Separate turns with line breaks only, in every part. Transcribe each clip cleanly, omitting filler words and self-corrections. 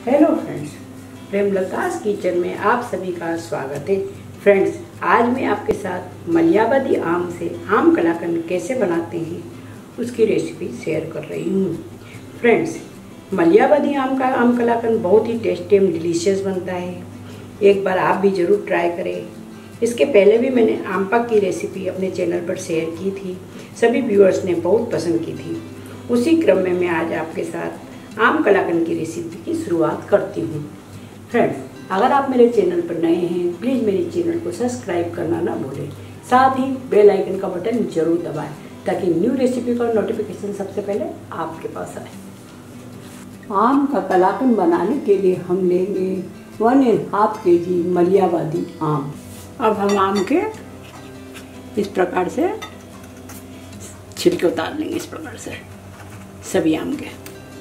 Hello friends, प्रेमलतास kitchen में आप सभी का स्वागत है। फ्रेंड्स, आज मैं आपके साथ मलियाबादी आम से आम कलाकंद कैसे बनाते हैं उसकी रेसिपी शेयर कर रही हूँ। फ्रेंड्स, मलियाबादी आम का आम कलाकंद बहुत ही टेस्टी एवं डिलीशियस बनता है। एक बार आप भी ज़रूर ट्राई करें। इसके पहले भी मैंने आम पाक की रेसिपी अपने चैनल पर शेयर की थी, सभी व्यूअर्स ने बहुत पसंद की थी। उसी क्रम में मैं आज आपके साथ आम कलाकंद की रेसिपी की शुरुआत करती हूँ। फ्रेंड्स, अगर आप मेरे चैनल पर नए हैं प्लीज़ मेरे चैनल को सब्सक्राइब करना ना भूलें, साथ ही बेल आइकन का बटन जरूर दबाएं ताकि न्यू रेसिपी का नोटिफिकेशन सबसे पहले आपके पास आए। आम का कलाकंद बनाने के लिए हम लेंगे 1.5 kg मलियाबादी आम। अब हम आम के इस प्रकार से छिलके उतार लेंगे, इस प्रकार से सभी आम के।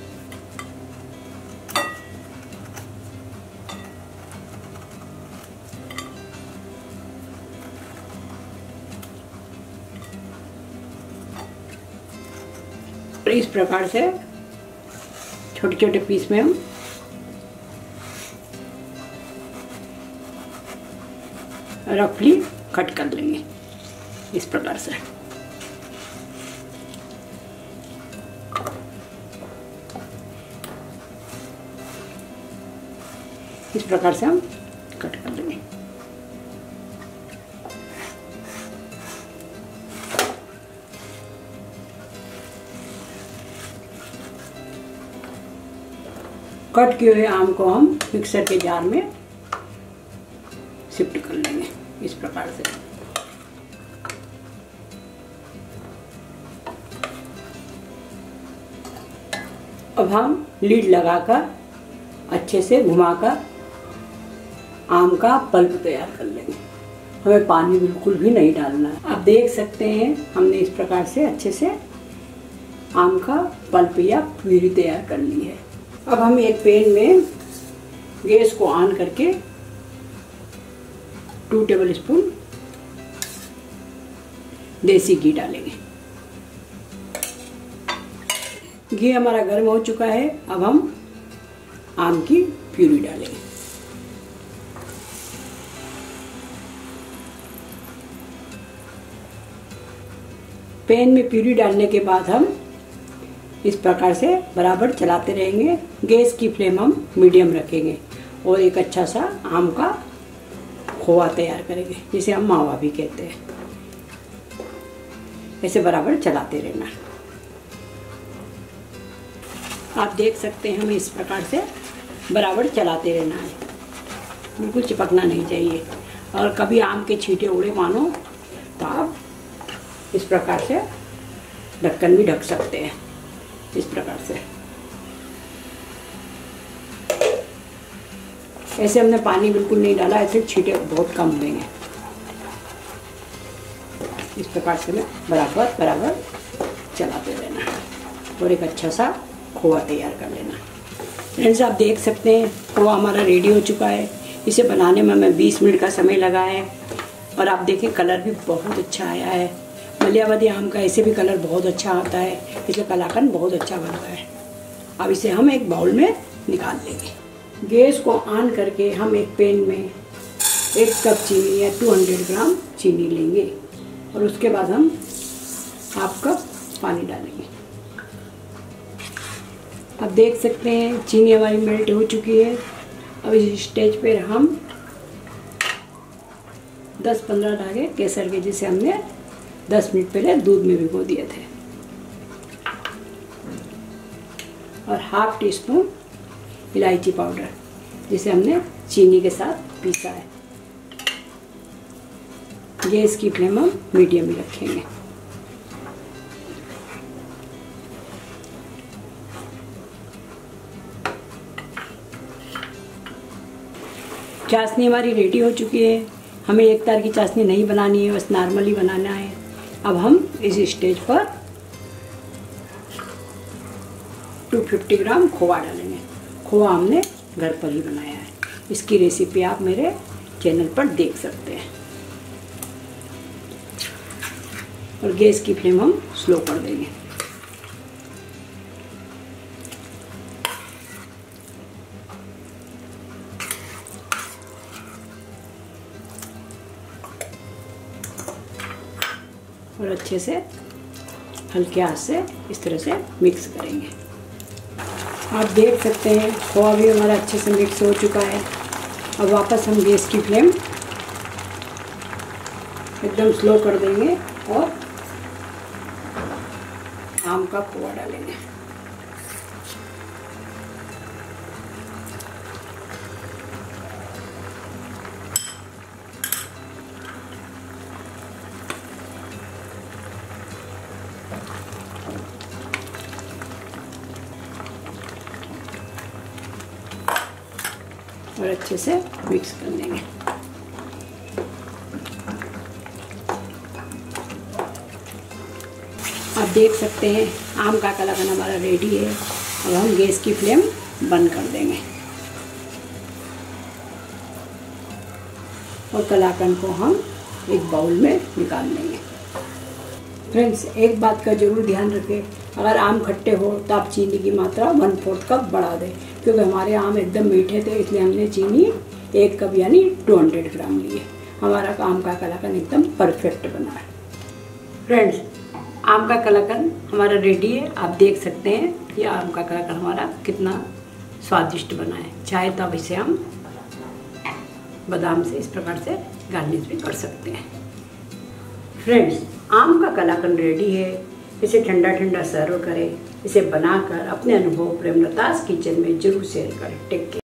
इस प्रकार से छोटे छोटे पीस में हम रफली कट कर लेंगे, इस प्रकार से। इस प्रकार से हम कट कर लेंगे। कट किए हुए आम को हम मिक्सर के जार में शिफ्ट कर लेंगे, इस प्रकार से। अब हम लीड लगाकर अच्छे से घुमाकर आम का पल्प तैयार कर लेंगे। हमें पानी बिल्कुल भी नहीं डालना है। आप देख सकते हैं हमने इस प्रकार से अच्छे से आम का पल्प या प्यूरी तैयार कर ली है। अब हम एक पैन में गैस को ऑन करके 2 टेबलस्पून देसी घी डालेंगे। घी हमारा गर्म हो चुका है। अब हम आम की प्यूरी डालेंगे। पैन में प्यूरी डालने के बाद हम इस प्रकार से बराबर चलाते रहेंगे। गैस की फ्लेम हम मीडियम रखेंगे और एक अच्छा सा आम का खोआ तैयार करेंगे, जिसे हम मावा भी कहते हैं। ऐसे बराबर चलाते रहना। आप देख सकते हैं हमें इस प्रकार से बराबर चलाते रहना है, बिल्कुल चिपकना नहीं चाहिए। और कभी आम के छींटे उड़े मानो तो आप इस प्रकार से ढक्कन भी ढक सकते हैं, इस प्रकार से। ऐसे हमने पानी बिल्कुल नहीं डाला, ऐसे छींटे बहुत कम हुएंगे। इस प्रकार से मैं बराबर बराबर चलाते रहना और एक अच्छा सा खोआ तैयार कर लेना। फ्रेंड्स, आप देख सकते हैं खोआ हमारा रेडी हो चुका है। इसे बनाने में हमें 20 मिनट का समय लगा है और आप देखें कलर भी बहुत अच्छा आया है। मलियाबादी आम का ऐसे भी कलर बहुत अच्छा आता है, इसलिए कलाकंद बहुत अच्छा बनता है। अब इसे हम एक बाउल में निकाल लेंगे। गैस को ऑन करके हम एक पैन में 1 कप चीनी या 200 ग्राम चीनी लेंगे और उसके बाद हम हाफ कप पानी डालेंगे। अब देख सकते हैं चीनी हमारी मेल्ट हो चुकी है। अब इस स्टेज पर हम 10-15 धागे केसर के, जिसे हमने 10 मिनट पहले दूध में भिगो दिए थे, और ½ टीस्पून इलायची पाउडर, जिसे हमने चीनी के साथ पीसा है। गैस की फ्लेम हम मीडियम ही रखेंगे। चाशनी हमारी रेडी हो चुकी है। हमें एक तार की चाशनी नहीं बनानी है, बस नॉर्मली बनाना है। अब हम इस स्टेज पर 250 ग्राम खोआ डालेंगे। खोआ हमने घर पर ही बनाया है। इसकी रेसिपी आप मेरे चैनल पर देख सकते हैं। और गैस की फ्लेम हम स्लो कर देंगे। और अच्छे से हल्के हाथ से इस तरह से मिक्स करेंगे। आप देख सकते हैं खोआ भी हमारा अच्छे से मिक्स हो चुका है। अब वापस हम गैस की फ्लेम एकदम स्लो कर देंगे और आम का खोआ डालेंगे। और अच्छे से मिक्स कर देंगे। आप देख सकते हैं आम का कलाकंद हमारा रेडी है। अब हम गैस की फ्लेम बंद कर देंगे और कलाकंद को हम एक बाउल में निकाल लेंगे। फ्रेंड्स, एक बात का जरूर ध्यान रखें, अगर आम खट्टे हो तो आप चीनी की मात्रा 1/4 कप बढ़ा दें, क्योंकि हमारे आम एकदम मीठे थे इसलिए हमने चीनी 1 कप यानी 200 ग्राम लिए। हमारा आम का कलाकंद एकदम परफेक्ट बना है। फ्रेंड्स, आम का कलाकंद हमारा रेडी है। आप देख सकते हैं ये आम का कलाकंद हमारा कितना स्वादिष्ट बना है। चाहे तो अब इसे हम बादाम से इस प्रकार से गार्निश भी कर सकते हैं। फ्रेंड्स, आम का कलाकंद रेडी है। इसे ठंडा ठंडा सर्व करें। इसे बनाकर अपने अनुभव प्रेमलता's किचन में जरूर शेयर करें। Take care.